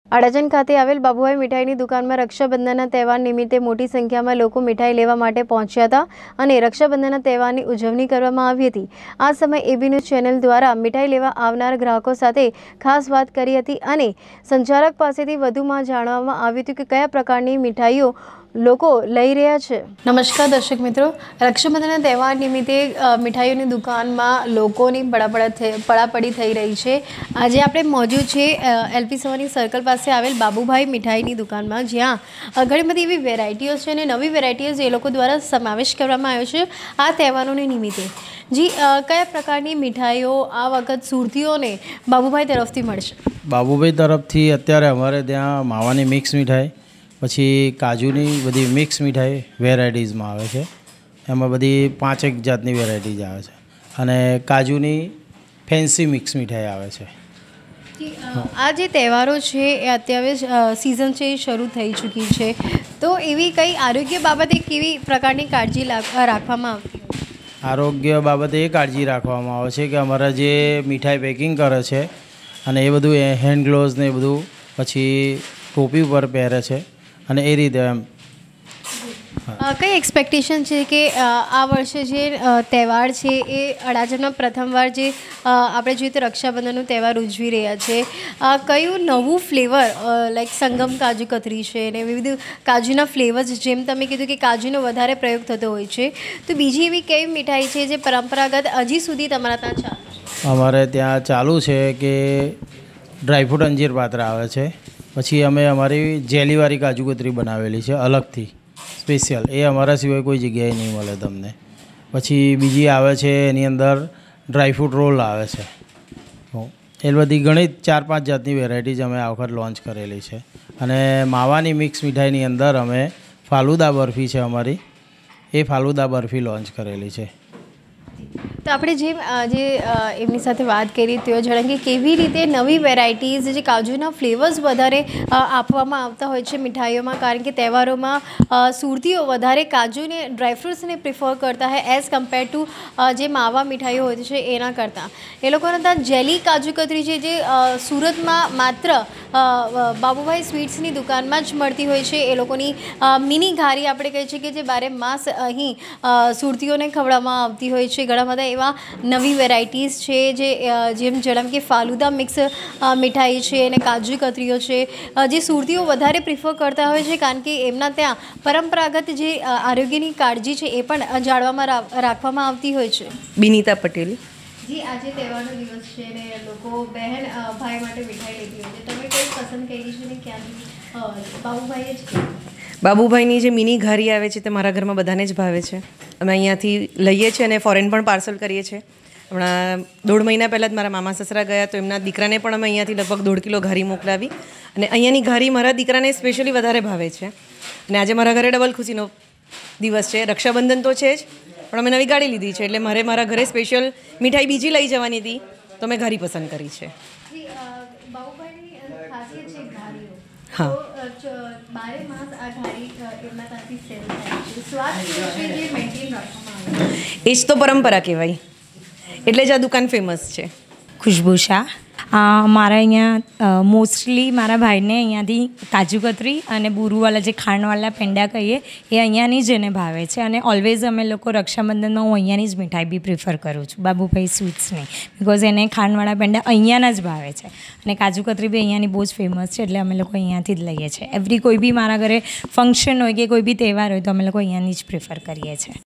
અડાજણ ખાતે આવેલ બાબુભાઈ મીઠાઈની દુકાનમાં રક્ષાબંધનના તહેવાર નિમિત્તે મોટી સંખ્યામાં લોકો મીઠાઈ લેવા માટે પહોંચ્યા હતા અને રક્ષાબંધનના તહેવારની ઉજવણી કરવામાં આવી હતી। આ સમયે એબી ન્યૂઝ ચેનલ દ્વારા મીઠાઈ લેવા આવનાર ગ્રાહકો સાથે ખાસ વાત કરી હતી અને સંચાલક પાસેથી વધુમાં જાણવામાં આવ્યું હતું કે કયા પ્રકારની મીઠાઈઓ લોકો લઈ રહ્યા છે। નમસ્કાર દર્શક મિત્રો, રક્ષાબંધનના તહેવાર નિમિત્તે મીઠાઈઓની દુકાનમાં લોકોની પડાપડી થઈ રહી છે। આજે આપણે મોજૂદ છે એલપી સવારની સર્કલ પાસે આવેલ બાબુભાઈ મીઠાઈની દુકાનમાં, જ્યાં ઘણી બધી એવી વેરાયટીઓ છે અને નવી વેરાયટીઓ એ લોકો દ્વારા સમાવેશ કરવામાં આવ્યો છે આ તહેવારોને નિમિત્તે। जी કયા પ્રકારની મીઠાઈઓ આ વખત સુરતીઓને બાબુભાઈ તરફથી મળશે? બાબુભાઈ તરફથી અત્યારે અમારે ત્યાં માવાની મિક્સ મીઠાઈ, પછી કાજુની બધી મિક્સ મીઠાઈ વેરાયટીઝમાં આવે છે। એમાં બધી 5 જાતની વેરાયટીઝ આવે છે અને કાજુની ફેન્સી મિક્સ મીઠાઈ આવે છે। આ જે તહેવારો છે એ અત્યારે સિઝન છે એ શરૂ થઈ ચૂકી છે, તો એવી કઈ આરોગ્ય બાબતે કેવી પ્રકારની કાળજી રાખવામાં આવતી? આરોગ્ય બાબતે એ કાળજી રાખવામાં આવે છે કે અમારા જે મીઠાઈ પેકિંગ કરે છે અને એ બધું હેન્ડ ગ્લોવ્સ ને એ બધું પછી ટોપી ઉપર પહેરે છે અને એ રીતે એમ। કઈ એક્સપેક્ટેશન છે કે આ વર્ષે જે તહેવાર છે એ અડાજણમાં પ્રથમવાર જે આપણે જોઈએ તો રક્ષાબંધનનો તહેવાર ઉજવી રહ્યા છે, કયું નવું ફ્લેવર લાઈક સંગમ કાજુ કતરી છે ને વિવિધ કાજુના ફ્લેવર્સ, જેમ તમે કીધું કે કાજુનો વધારે પ્રયોગ થતો હોય છે, તો બીજી એવી કઈ મીઠાઈ છે જે પરંપરાગત હજી સુધી તમારા ત્યાં ચાલુ છે? અમારે ત્યાં ચાલુ છે કે ડ્રાયફ્રૂટ અંજીર પાત્રા આવે છે, પછી અમે અમારી જેલીવાળી કાજુ કતરી બનાવેલી છે અલગથી સ્પેશિયલ, એ અમારા સિવાય કોઈ જગ્યાએ નહીં મળે તમને। પછી બીજી આવે છે એની અંદર ડ્રાયફ્રૂટ રોલ આવે છે। એ બધી ઘણી 4-5 જાતની વેરાયટીઝ અમે આ વખત લોન્ચ કરેલી છે। અને માવાની મિક્સ મીઠાઈની અંદર અમે ફાલુદા બરફી છે અમારી, એ ફાલુદા બરફી લોન્ચ કરેલી છે। તો આપણે જે એમની સાથે વાત કરી તેઓ જણાવી કે કેવી રીતે નવી વેરાયટીઝ જે કાજુના ફ્લેવર્સ વધારે આપવામાં આવતા હોય છે મીઠાઈઓમાં, કારણ કે તહેવારોમાં સુરતીઓ વધારે કાજુને ડ્રાયફ્રૂટ્સને પ્રિફર કરતા હોય એઝ કમ્પેર ટુ જે માવા મીઠાઈઓ હોય છે એના કરતાં। એ લોકોના ત્યાં જેલી કાજુ કતરી છે જે સુરતમાં માત્ર બાબુભાઈ સ્વીટ્સની દુકાનમાં જ મળતી હોય છે। એ લોકોની મિની ઘારી આપણે કહીએ છીએ કે જે બારે માસ અહીં સુરતીઓને ખવડાવવામાં આવતી હોય છે। ઘણા બધા એવા નવી વેરાયટીઝ છે જે જેમ જણાવ્યું કે ફાલુદા મિક્સ મીઠાઈ છે અને કાજુ કતરીઓ છે જે સુરતીઓ વધારે પ્રિફર કરતા હોય છે, કારણ કે એમના ત્યાં પરંપરાગત જે આરોગ્યની કાળજી છે એ પણ જાળવામાં રાખવામાં આવતી હોય છે। બિનીતા પટેલ જી, આજે તહેવારનો દિવસ છે ને લોકો બહેન ભાઈ માટે મીઠાઈ લેતી હોય છે, તમે કઈ પસંદ કરી છે ને ક્યાંથી? બાબુભાઈએ જ બાબુભાઈની જે મિની ઘારી આવે છે તે મારા ઘરમાં બધાને જ ભાવે છે। અમે અહીંયાથી લઈએ છીએ અને ફોરેન પણ પાર્સલ કરીએ છીએ। હમણાં 1.5 મહિના પહેલાં જ મારા મામા સસરા ગયા તો એમના દીકરાને પણ અમે અહીંયાથી લગભગ 1.5 કિલો ઘારી મોકલાવી અને અહીંયાની ઘારી મારા દીકરાને સ્પેશિયલી વધારે ભાવે છે। અને આજે મારા ઘરે ડબલ ખુશીનો દિવસ છે, રક્ષાબંધન તો છે જ, પણ અમે નવી ગાડી લીધી છે એટલે મારે મારા ઘરે સ્પેશિયલ મીઠાઈ બીજી લઈ જવાની હતી તો મેં ઘારી પસંદ કરી છે। हाँ, એ જ તો પરંપરા કહેવાય, એટલે જ આ દુકાન ફેમસ છે। ખુશ્બુ શાહ, મારા અહીંયા મોસ્ટલી મારા ભાઈને અહીંયાથી કાજુ કતરી અને બુરુવાલા જે ખાંડવાળા પેંડા કહીએ એ અહીંયાની જ એને ભાવે છે અને ઓલવેઝ અમે લોકો રક્ષાબંધનમાં હું અહીંયાની જ મીઠાઈ બી પ્રિફર કરું છું, બાબુભાઈ સ્વીટ્સની, બિકોઝ એને ખાંડવાળા પેંડા અહીંયાના જ ભાવે છે અને કાજુ કતરી બી અહીંયાની બહુ જ ફેમસ છે એટલે અમે લોકો અહીંયાથી જ લઈએ છીએ। એવરી કોઈ બી મારા ઘરે ફંક્શન હોય કે કોઈ બી તહેવાર હોય તો અમે લોકો અહીંયાની જ પ્રિફર કરીએ છીએ।